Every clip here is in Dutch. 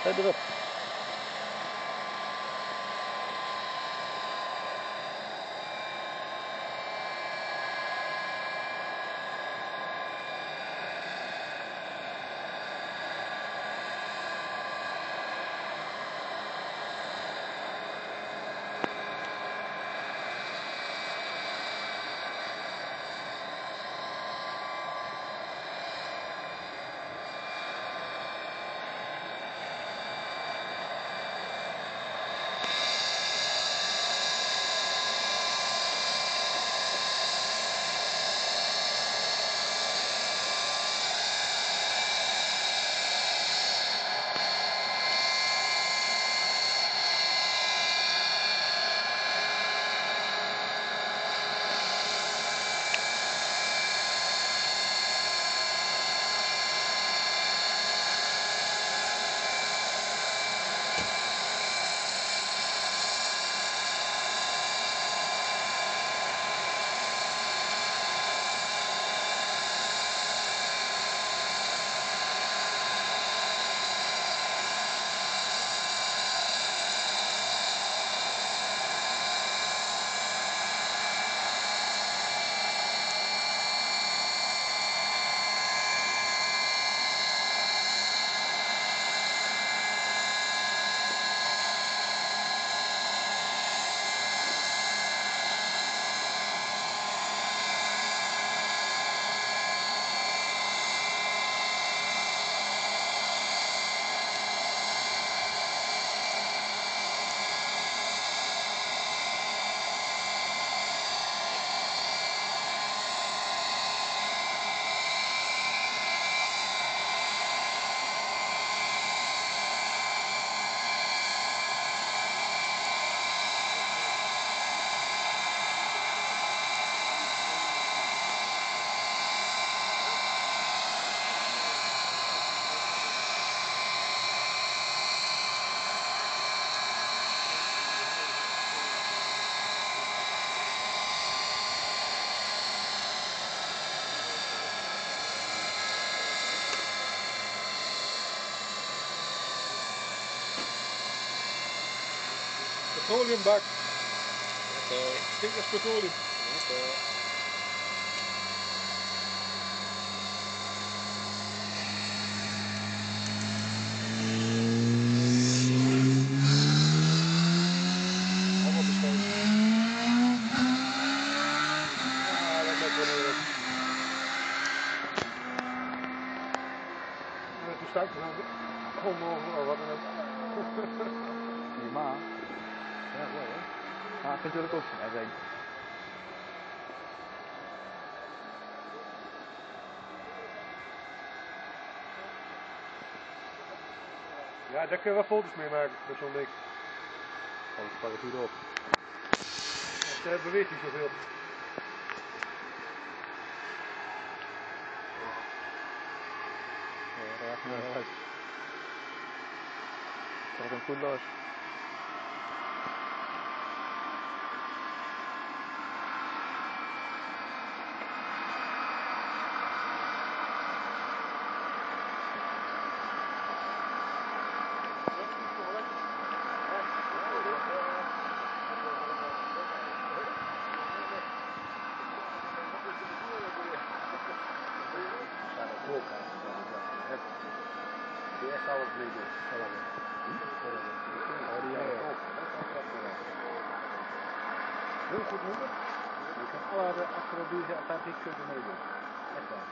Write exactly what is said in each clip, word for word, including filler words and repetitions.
Verderop. Petroleumbak. Okay. Stinkt als petroleum. Okay. Allemaal beschoten. Ja, dat lijkt wel weer op. En toen stuit er dan onmogelijk, wat dan ook. Prima. Ja, zo hè. Maar ik vind natuurlijk ook van R één. Ja, daar kun je wel foto's mee maken met zo'n ding. Oh, ik pak het hier op. Het uh, beweegt niet zoveel. Ja, daar gaat het uit. Gaat hem goed los. Die echt alles mee doen. Heel goed moeder. Je kan alle astrologische atlantiekkunde meedoen. Echt waar.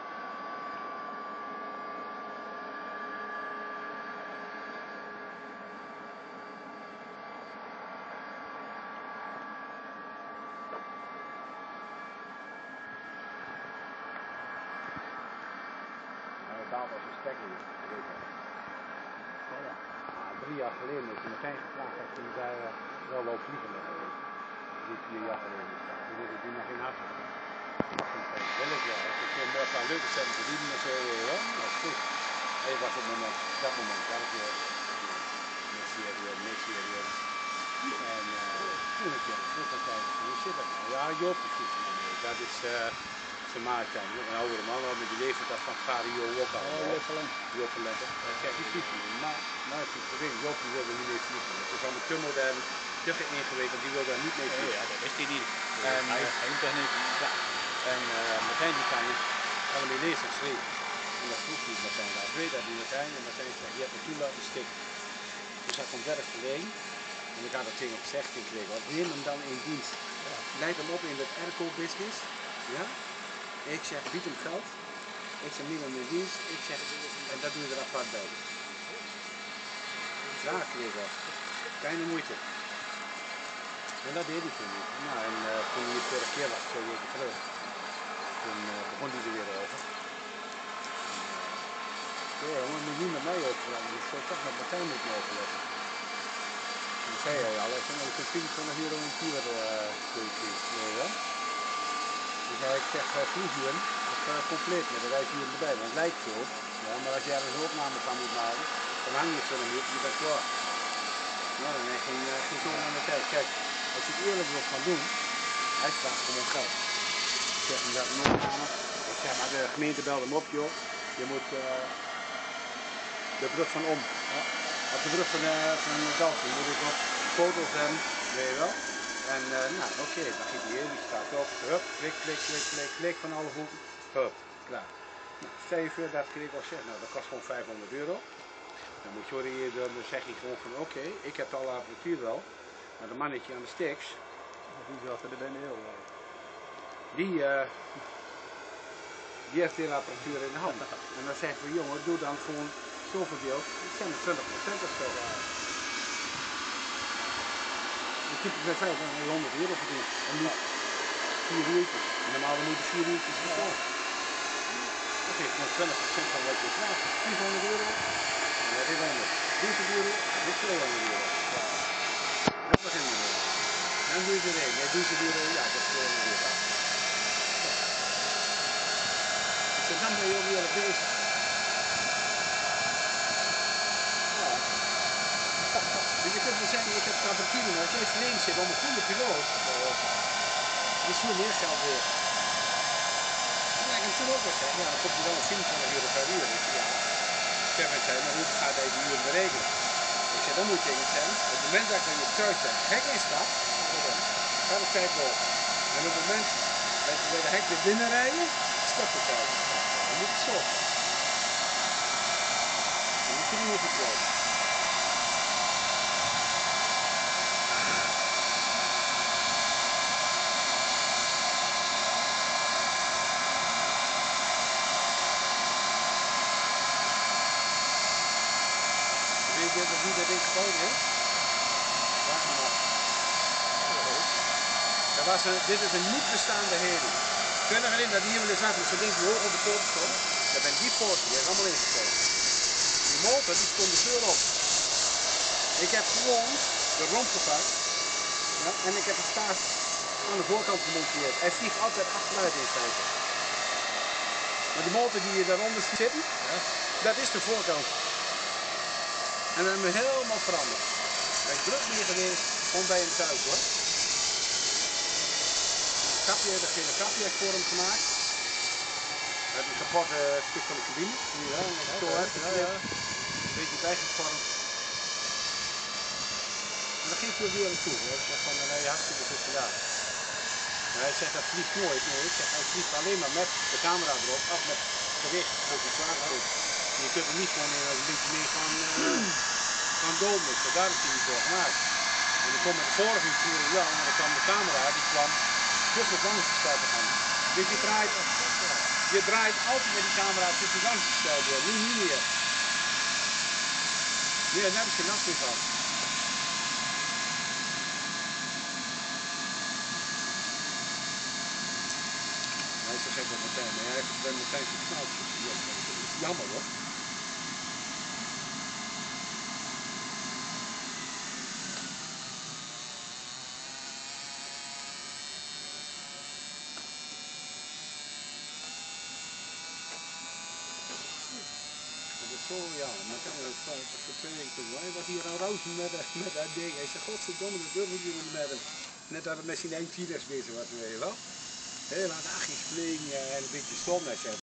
Daal was een stekker, weet je. Ja, ja. Ah, drie jaar geleden is hij meteen gevraagd dat hij daar uh, wel loopt vliegen. Drie, vier jaar geleden. Toen wilde hij nog in hart. Wil ik wel. Ik vind een paar leuke stemmen verdienen en zo. Ja, dat is goed. Hij was op moment, dat moment werk je. Met serieus, met serieus. En uh, toen ik vroeg aan tijd, hoe zit dat? Ja, Joop, dat is uh, zo zijn maat zijn, een oudere man, al met die leeftijd dat van vader Jo ook al. Oh, Joppelen. Joppelen. Dat zegt die vliegen. Maar, nou is het probleem, Job die wil er niet mee vliegen. Het is allemaal te modern, te geïngewikkeld, die wil daar niet mee vliegen. Ja, dat is die niet. En, Hij uh, is geen techniek. Ja, en uh, Martijn die kan allemaal lezen en schreef. En dat vroeg niet Martijn, dat weet dat niet Martijn. En Martijn zegt, je hebt het toen laten stikken. Dus hij komt werk verleden. En ik had dat tegen hem gezegd gekregen, want neem hem dan in dienst. Ja. Leid hem op in het airco-business. Ja? Ik zeg, bied hem geld. Ik zeg, neem hem in dienst. Ik zeg, en dat doe je er apart bij. Ja, kreeg kleine moeite. En dat deed hij toen niet. Nou, en uh, toen hij de tweede keer was, twee weken terug, toen uh, begon hij er weer over. Ja, uh, jongen, moet niet met mij overleggen, je zou toch met Martijn moeten overleggen. En toen zei hij al, ik vind het vierentwintig euro een keer keuken, weet je wel. Dus hij, ik zeg, vlieghuur, dat is uh, compleet met de reishuur erbij, want het lijkt zo. Ja, maar als je ergens een opname van moet maken, dan hang je het voor een minuut en je bent klaar. Nou, dan ging, uh, ging zo naar de tijd. Kijk, als je het eerlijk wilt gaan doen, hij vraagt gewoon geld. Ik zeg hem dat een opname. Ik zeg maar, de gemeente belde hem op, joh. Je moet uh, de brug van om. Ja. Op de brug van, uh, van Dalfsen moet ik nog foto's hebben, weet je wel. En uh, nou, oké, okay, dan giet hij in, die staat op. Hup, klik, klik, klik, klik, klik van alle hoeken. Hup, klaar. Nou, stel je voor dat ik al zeg, nou dat kost gewoon vijfhonderd euro. Dan moet Jorri, dan zeg je gewoon van oké, okay, ik heb alle apparatuur wel, maar de mannetje aan de stiks, die zat er bijna heel wel. Die, uh, die heeft weer apparatuur in de hand. En dan zeg ik van jongen, doe dan gewoon zoveel deel, het zijn er twintig procent of zo. Je kunt het met vijfhonderd euro verdienen en niet vier uurtjes. Normaal dan moet je vier uurtjes verkopen. Dat geeft gewoon twintig procent van wat je vraagt. vierhonderd euro. Ja, dit honderd. duizend euro, dit tweehonderd euro. Ja. Dat beginnen we mee. Dan doe je er een. Nee, duizend euro, ja, dat is tweehonderd euro. Ja. Dus dan ben je ook weer op bezig. Ja. Dus je kunt wel zeggen, ik heb het apparatuur nodig. Als jij verleden zit om een goede piloot, dat is veel meer geld weer. En ik heb toen ook gezegd, ja, dan komt je wel vierentwintig euro per uur. Ik zei, ja. Kevin zei, maar hoe gaat hij die uur berekenen? Ik zei, dan moet je tegen zijn. Op het moment dat je je thuis het hek instapt, gaat de tijd boven. En op het moment dat je bij de hek weer binnenrijden, stopt de tijd. Dan moet het stoppen. Dan moet je niet op het kloot. Weet je wie dat ding gebouwd heeft? Wacht maar. Dat was een, dit is een niet bestaande herrie. Kun je nog herinneren dat die hier wel eens had met zo'n ding die hoog op de poort stond? Dat ben die poort, die is allemaal ingestoken. Die motor die stond de deur op. Ik heb gewoon de romp gepakt. Ja, en ik heb een staart aan de voorkant gemonteerd. Hij vliegt altijd achteruit in feite. Maar die motor die je daaronder ziet zitten, ja, dat is de voorkant. En dat hebben we helemaal veranderd. Hij is druk meer geweest, gewoon bij hem thuis hoor. Een kapje, dat gele kapje heb ik voor hem gemaakt. Hij heeft een kapot uh, stuk van de cabine. Zie je wel, dat ik zo heb ja, ja. Een beetje bijgevormd. En dat geeft hij ook weer aan toe. Ik zeg van, nee, hartstikke goed gedaan. En hij zegt, dat vliegt nooit. Nee, ik zeg, hij vliegt alleen maar met de camera erop, af met gewicht, als hij zwaar is. Je kunt er niet gewoon in een beetje mee gaan, uh, gaan domen. Dus daar is hij niet voor gemaakt. En dan komt met de vorige toer, ja, en dan kwam de camera, die kwam tussen het landingsgestel te gaan. Dus je draait, je draait altijd met die camera tussen het landingsgestel door, nu niet meer. Nu heb je geen last meer van. Hij is zo gek op Martijn, maar hij heeft het bij Martijn geknald. Jammer hoor. Dat is zo, ja, Martijn heeft voor twee weken toen. Hij was hier aan rozen met, met dat ding. Hij zei, godverdomme, dat durf ik hier niet met hem. Net dat het met zijn één T-Rex bezig was, weet je wel. Heel aan de achtjes vliegen en een beetje stom.